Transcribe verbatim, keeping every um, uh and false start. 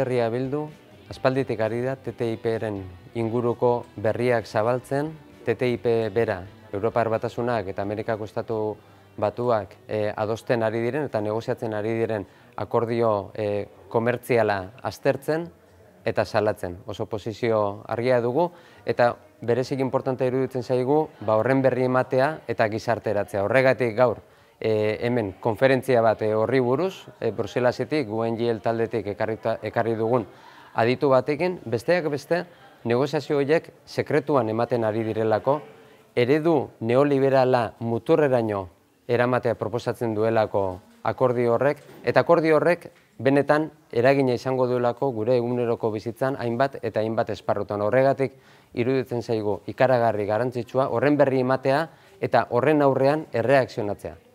Herria Bildu aspalditik ari da T T I P-ren inguruko berriak zabaltzen. T T I P bera, Europar Batasunak eta Amerikako Estatu Batuak eh, adosten ari diren eta negoziatzen ari diren akordio eh, komertziala aztertzen eta salatzen. Oso posizio argia dugu eta berezik importantea iruditzen zaigu ba, horren berri ematea eta gizarteratzea. Horregatik gaur e, hemen konferentzia bat e, horri buruz, e, Bruselasetik, U N G L taldetik ekarri, ekarri dugun aditu batekin, besteak beste negoziazio horiek sekretuan ematen ari direlako, eredu neoliberala muturreraino eramatea proposatzen duelako akordio horrek, eta akordio horrek benetan eragina izango duelako gure eguneroko bizitzan hainbat eta hainbat esparrutan. Horregatik iruditzen zaigu ikaragarri garrantzitsua horren berri ematea eta horren aurrean erreakzionatzea.